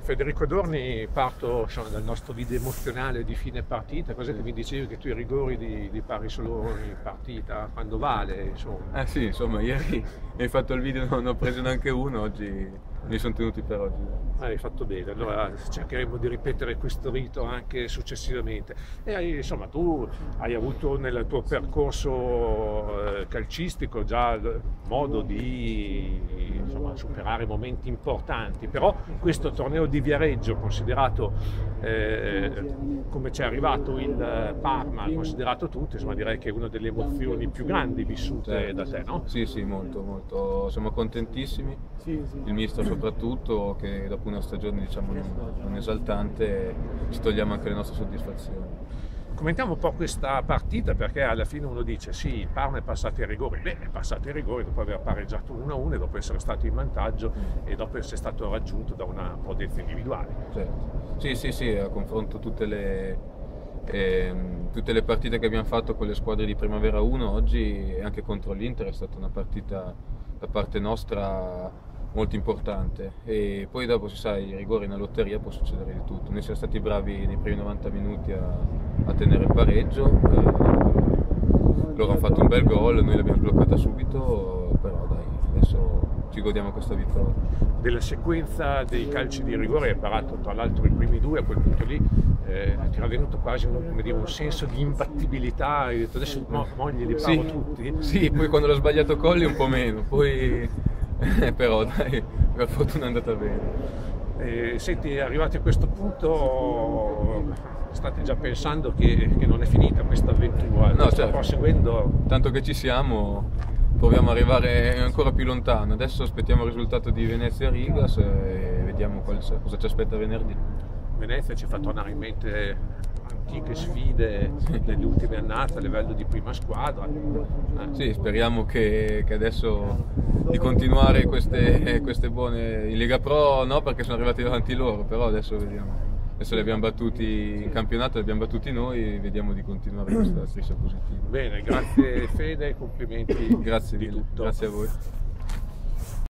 Federico Adorni, parto insomma, dal nostro video emozionale di fine partita. Cos'è che mi dicevi che tu i rigori li pari solo in partita, quando vale? Insomma. Sì, insomma, ieri hai fatto il video, non ho preso neanche uno, oggi mi sono tenuti per oggi. Hai fatto bene, allora cercheremo di ripetere questo rito anche successivamente. E insomma, tu hai avuto nel tuo percorso calcistico già modo di insomma, superare momenti importanti, però questo torneo di Viareggio, considerato come ci è arrivato il Parma, considerato tutto, insomma direi che è una delle emozioni più grandi vissute da te, no? Sì, molto, molto. Siamo contentissimi, il mister soprattutto, che dopo una stagione diciamo non esaltante ci togliamo anche le nostre soddisfazioni. Commentiamo un po' questa partita, perché alla fine uno dice sì, il Parma è passato ai rigori. Beh, è passato ai rigori dopo aver pareggiato 1-1 e dopo essere stato in vantaggio e dopo essere stato raggiunto da una prodezza individuale. Certo. Sì, a confronto tutte le partite che abbiamo fatto con le squadre di Primavera 1, oggi anche contro l'Inter è stata una partita da parte nostra molto importante, e poi dopo si sa, i rigori nella lotteria può succedere di tutto. Noi siamo stati bravi nei primi 90 minuti a tenere il pareggio, loro hanno fatto un bel gol, noi l'abbiamo bloccata subito, però dai, adesso ci godiamo questa vittoria. Della sequenza dei calci di rigore hai parato tra l'altro i primi due, a quel punto lì ti era venuto quasi un senso di imbattibilità, hai detto adesso glieli paro tutti? Sì, poi quando l'ho sbagliato Colli un po' meno, poi però dai, per fortuna è andata bene. Senti, arrivati a questo punto state già pensando che non è finita questa avventura? No, sta certo. Proseguendo? Tanto che ci siamo, proviamo ad arrivare ancora più lontano. Adesso aspettiamo il risultato di Venezia Rigas e vediamo cosa ci aspetta venerdì. Venezia ci fa tornare in mente antiche sfide delle ultime annate a livello di prima squadra. Sì, speriamo che adesso di continuare queste buone in Lega Pro, no, perché sono arrivati davanti loro, però adesso vediamo. Adesso li abbiamo battuti in campionato, li abbiamo battuti noi, vediamo di continuare questa striscia positiva. Bene, grazie Fede, complimenti. Grazie mille, grazie a voi.